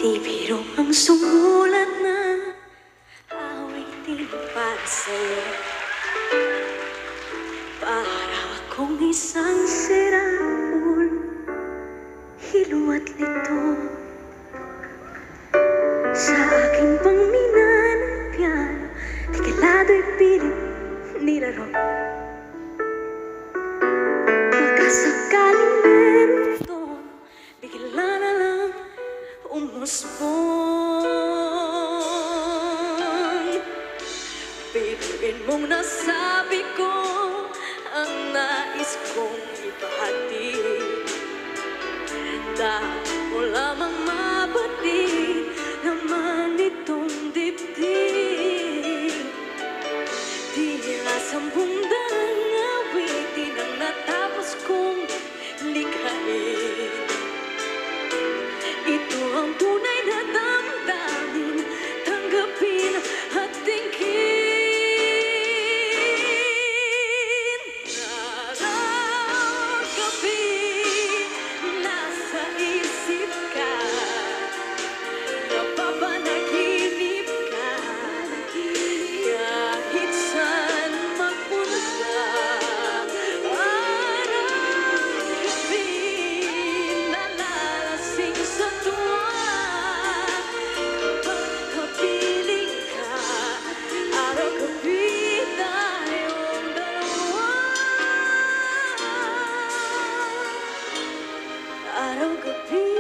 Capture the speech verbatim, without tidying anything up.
Di biro ang sumulat na awitin para sa'yo. Para akong isang siraul, hiluat lito sa aking pangmina ng piano. Di kalado'y pilit nilaro. Makasakaling meron ito, bigla na lang umusbong. Biruin mong nasabi ko ang nais kong ipahatid. Dahil mo lamang mabatid naman itong dibdib. Di na sampung daang awitin ang natapos kong likhain. Ito ang tunay na damdamin, tanggapin at tingin. Araw-gabi, nasa isip ka, napapanaginip ka, kahit saan magpunta. Araw-gabi, nalalasing sa tuwa, kapag kapiling ka. Araw-gabi, tayong dalawa. Araw-gabi.